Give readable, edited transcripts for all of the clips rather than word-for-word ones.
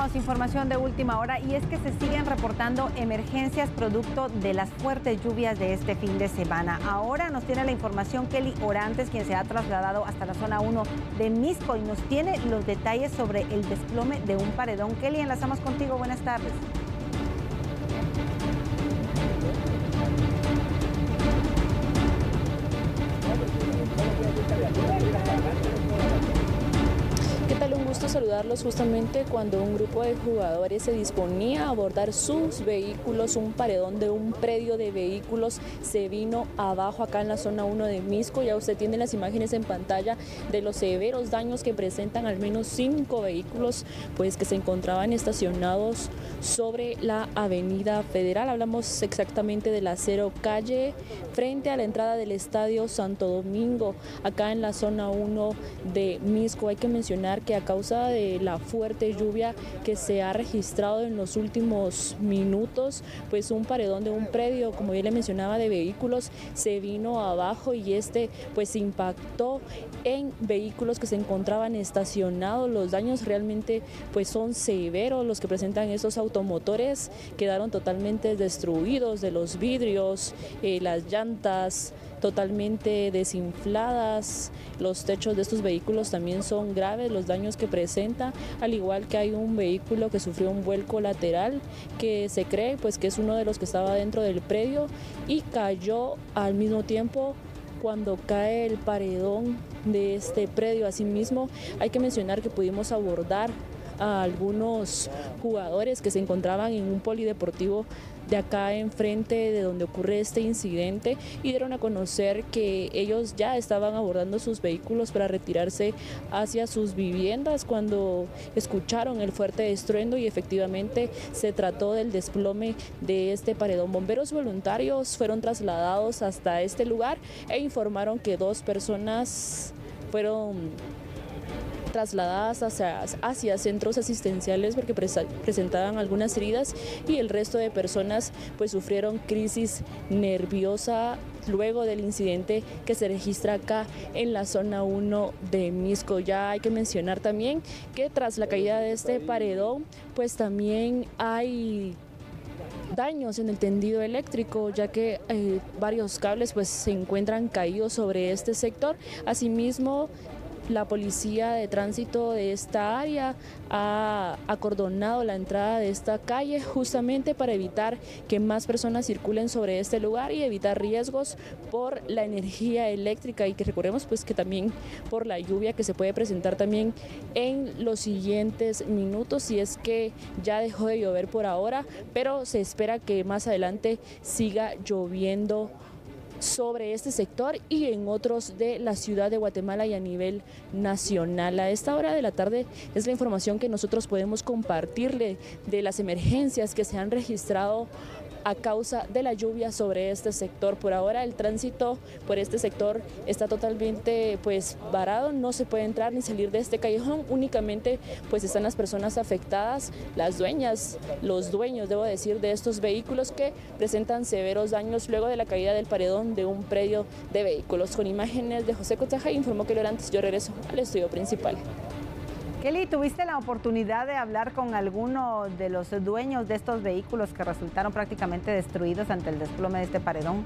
Tenemos información de última hora y es que se siguen reportando emergencias producto de las fuertes lluvias de este fin de semana. Ahora nos tiene la información Kelly Orantes, quien se ha trasladado hasta la zona 1 de Misco y nos tiene los detalles sobre el desplome de un paredón. Kelly, enlazamos contigo. Buenas tardes. ¿Qué tal? Un gusto saludarlos justamente cuando un grupo de jugadores se disponía a abordar sus vehículos. Un paredón de un predio de vehículos se vino abajo acá en la zona 1 de Misco. Ya usted tiene las imágenes en pantalla de los severos daños que presentan al menos 5 vehículos pues que se encontraban estacionados sobre la avenida Federal. Hablamos exactamente de la Cero Calle frente a la entrada del Estadio Santo Domingo acá en la zona 1 de Misco. Hay que mencionar que a causa de la fuerte lluvia que se ha registrado en los últimos minutos, pues un paredón de un predio, como ya le mencionaba, de vehículos se vino abajo y pues impactó en vehículos que se encontraban estacionados. Los daños realmente pues son severos los que presentan estos automotores. Quedaron totalmente destruidos de los vidrios, las llantas totalmente desinfladas. Los techos de estos vehículos también son graves los daños que presenta, al igual que hay un vehículo que sufrió un vuelco lateral que se cree pues que es uno de los que estaba dentro del predio y cayó al mismo tiempo cuando cae el paredón de este predio. Asimismo, hay que mencionar que pudimos abordar a algunos jugadores que se encontraban en un polideportivo de acá enfrente de donde ocurre este incidente y dieron a conocer que ellos ya estaban abordando sus vehículos para retirarse hacia sus viviendas cuando escucharon el fuerte estruendo y efectivamente se trató del desplome de este paredón. Bomberos voluntarios fueron trasladados hasta este lugar e informaron que 2 personas fueron trasladadas hacia centros asistenciales porque presentaban algunas heridas y el resto de personas pues sufrieron crisis nerviosa luego del incidente que se registra acá en la zona 1 de Misco. Ya hay que mencionar también que tras la caída de este paredón pues también hay daños en el tendido eléctrico, ya que varios cables pues se encuentran caídos sobre este sector. Asimismo, la policía de tránsito de esta área ha acordonado la entrada de esta calle justamente para evitar que más personas circulen sobre este lugar y evitar riesgos por la energía eléctrica y que recordemos pues que también por la lluvia que se puede presentar también en los siguientes minutos, si es que ya dejó de llover por ahora, pero se espera que más adelante siga lloviendo sobre este sector y en otros de la ciudad de Guatemala y a nivel nacional. A esta hora de la tarde es la información que nosotros podemos compartirle de las emergencias que se han registrado a causa de la lluvia sobre este sector. Por ahora el tránsito por este sector está totalmente pues varado, no se puede entrar ni salir de este callejón, únicamente pues están las personas afectadas, las dueñas, los dueños debo decir de estos vehículos que presentan severos daños luego de la caída del paredón de un predio de vehículos. Con imágenes de José Cotaja informó que antes yo regreso al estudio principal. Kelly, ¿tuviste la oportunidad de hablar con alguno de los dueños de estos vehículos que resultaron prácticamente destruidos ante el desplome de este paredón?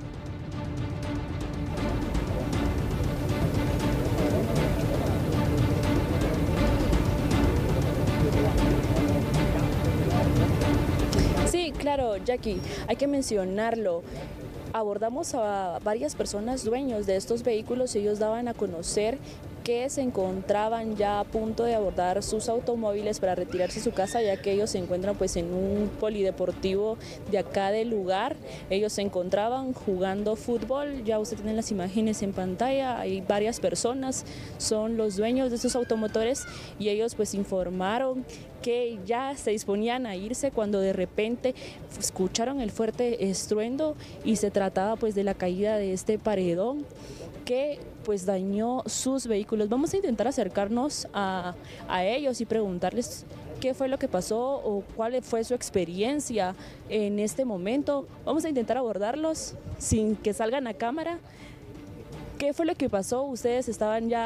Sí, claro, Jackie, hay que mencionarlo. Abordamos a varias personas dueños de estos vehículos y ellos daban a conocer que se encontraban ya a punto de abordar sus automóviles para retirarse a su casa, ya que ellos se encuentran pues en un polideportivo de acá del lugar. Ellos se encontraban jugando fútbol, ya usted tiene las imágenes en pantalla, hay varias personas, son los dueños de estos automotores y ellos pues informaron que ya se disponían a irse cuando de repente escucharon el fuerte estruendo y se trataba pues de la caída de este paredón que pues dañó sus vehículos. Vamos a intentar acercarnos a ellos y preguntarles qué fue lo que pasó o cuál fue su experiencia en este momento. Vamos a intentar abordarlos sin que salgan a cámara. ¿Qué fue lo que pasó? Ustedes estaban ya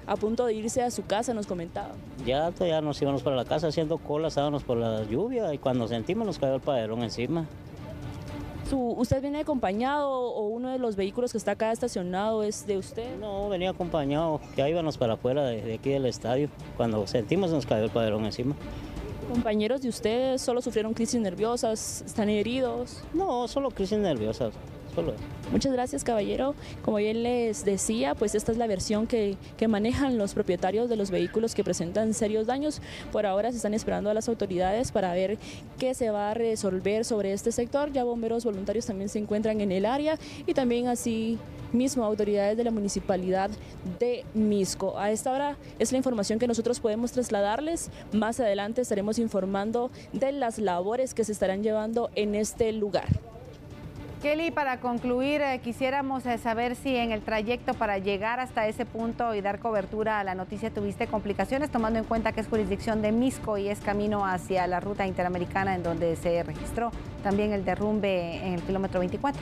a punto de irse a su casa, nos comentaba. Ya nos íbamos para la casa haciendo cola, estábamos por la lluvia y cuando sentimos nos cayó el paredón encima. ¿Usted viene acompañado o uno de los vehículos que está acá estacionado es de usted? No, venía acompañado, ya íbamos para afuera de aquí del estadio. Cuando sentimos nos cayó el paredón encima. ¿Compañeros de ustedes solo sufrieron crisis nerviosas? ¿Están heridos? No, solo crisis nerviosas. Solo. Muchas gracias, caballero. Como bien les decía, pues esta es la versión que manejan los propietarios de los vehículos que presentan serios daños. Por ahora se están esperando a las autoridades para ver qué se va a resolver sobre este sector. Ya bomberos voluntarios también se encuentran en el área y también así mismo autoridades de la municipalidad de Misco. A esta hora es la información que nosotros podemos trasladarles. Más adelante estaremos informando de las labores que se estarán llevando en este lugar. Kelly, para concluir, quisiéramos saber si en el trayecto para llegar hasta ese punto y dar cobertura a la noticia tuviste complicaciones, tomando en cuenta que es jurisdicción de Misco y es camino hacia la ruta interamericana en donde se registró también el derrumbe en el kilómetro 24.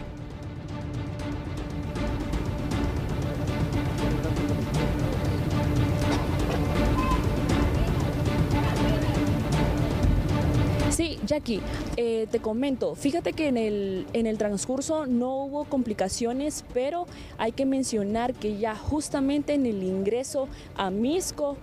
Sí, Jackie, te comento, fíjate que en el transcurso no hubo complicaciones, pero hay que mencionar que ya justamente en el ingreso a Misco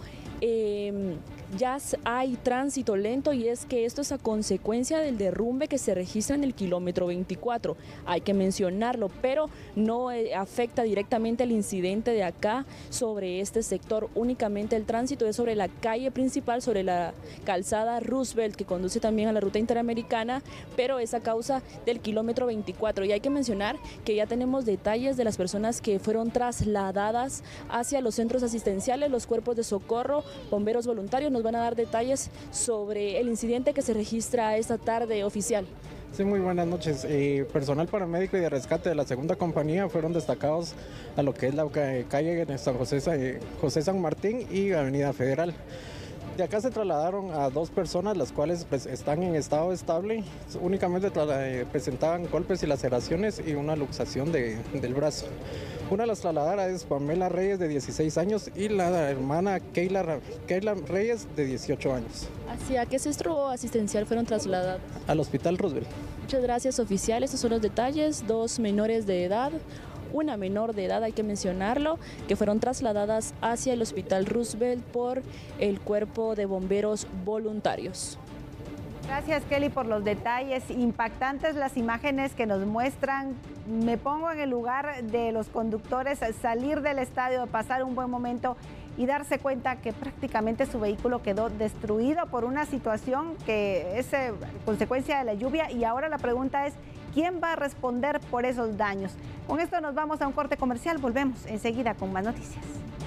ya hay tránsito lento y es que esto es a consecuencia del derrumbe que se registra en el kilómetro 24. Hay que mencionarlo, pero no afecta directamente el incidente de acá sobre este sector. Únicamente el tránsito es sobre la calle principal, sobre la calzada Roosevelt que conduce también a la ruta interamericana, pero es a causa del kilómetro 24. Y hay que mencionar que ya tenemos detalles de las personas que fueron trasladadas hacia los centros asistenciales, los cuerpos de socorro, bomberos voluntarios. Nos van a dar detalles sobre el incidente que se registra esta tarde, oficial. Sí, muy buenas noches. Personal paramédico y de rescate de la segunda compañía fueron destacados a lo que es la calle San José San Martín y Avenida Federal. De acá se trasladaron a 2 personas, las cuales pues, están en estado estable. Únicamente presentaban golpes y laceraciones y una luxación del brazo. Una de las trasladadas es Pamela Reyes, de 16 años, y la hermana Keila Reyes, de 18 años. ¿Hacia qué centro asistencial fueron trasladados? Al Hospital Roosevelt. Muchas gracias, oficial. Estos son los detalles. 2 menores de edad, una menor de edad, hay que mencionarlo, que fueron trasladadas hacia el Hospital Roosevelt por el Cuerpo de Bomberos Voluntarios. Gracias, Kelly, por los detalles. Impactantes las imágenes que nos muestran. Me pongo en el lugar de los conductores, salir del estadio, pasar un buen momento y darse cuenta que prácticamente su vehículo quedó destruido por una situación que es consecuencia de la lluvia. Y ahora la pregunta es, ¿quién va a responder por esos daños? Con esto nos vamos a un corte comercial. Volvemos enseguida con más noticias.